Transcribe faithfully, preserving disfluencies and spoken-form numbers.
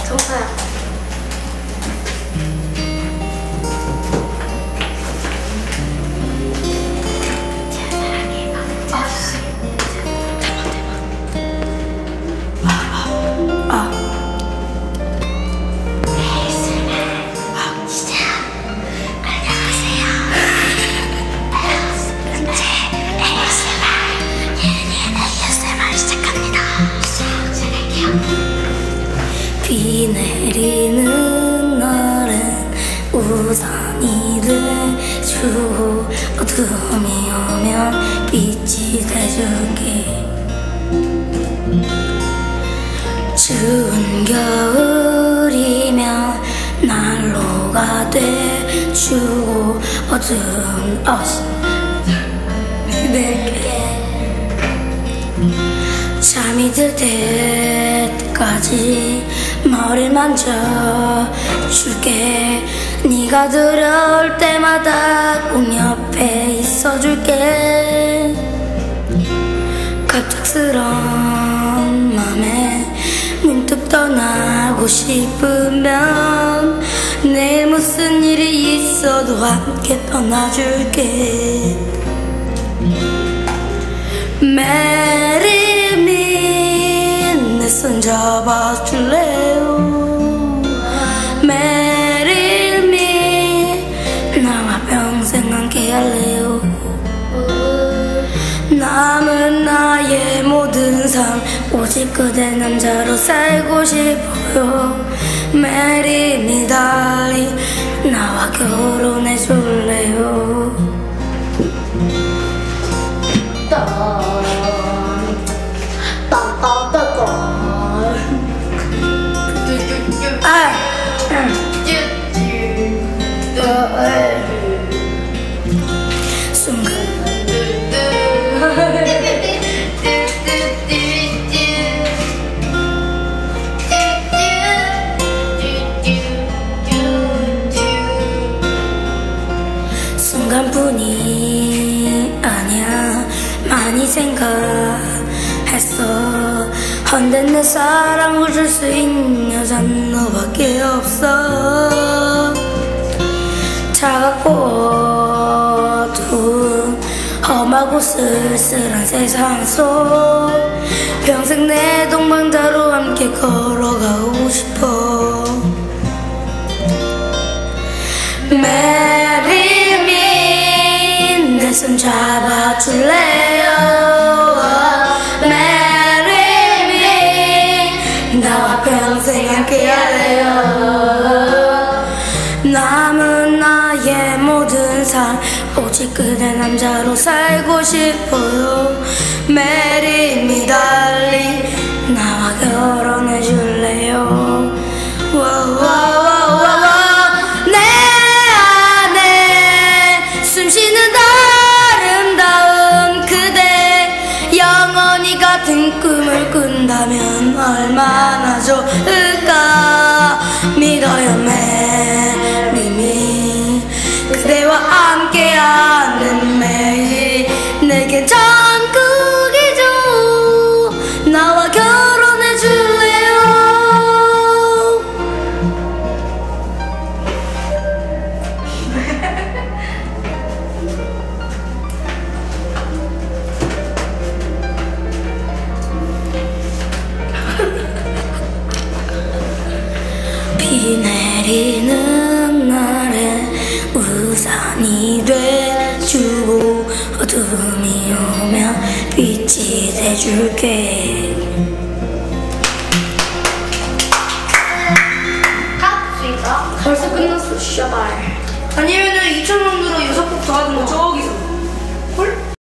정서야. 비 내리는 날엔 우산이 돼주고 어둠이 오면 빛이 돼줄게. 추운 겨울이면 난로가 돼주고 어두운 옷이 내게 잠이 들 때까지 머리를 만져줄게. 네가 들어올 때마다 꼭 옆에 있어줄게. 갑작스러운 맘에 문득 떠나고 싶으면 내일 무슨 일이 있어도 함께 떠나줄게. 메리미 내 손 잡아줄래요. 메리미 나와 평생 함께 할래요. 남은 나의 모든 삶 오직 그대 남자로 살고 싶어요. 메리미 달리 나와 결혼해 줄래요. 순간뿐이 아니야 많이 생각했어. 헌데 내 사랑을 줄 수 있는 여잔 너밖에 없어. 차갑고 어두운 험하고 쓸쓸한 세상 속 평생 내 동반자로 함께 걸어가고 싶어. 메리미 내 손 잡아줄래요. 메리미 나와 평생 함께 할래요. 남은 나의 모든 삶 오직 그대 남자로 살고 싶어요. 메리미 달리 나와 결혼해 줄래요. 내 안에 숨쉬는 아름다운 그대 영원히 같은 꿈을 꾼다면 얼마나 좋을까. 믿어요 메리미 그대와 함께하는 매일 내겐 천국이죠. 나와 결혼해 줄래요. 비 내리는 날에 우산이 돼주고 어둠이 오면 빛이 돼줄게. 가? 벌써 끝났어. 샤발. 아니면은 이천 원으로 여섯 곡 더 하는 거 저기서. 헐?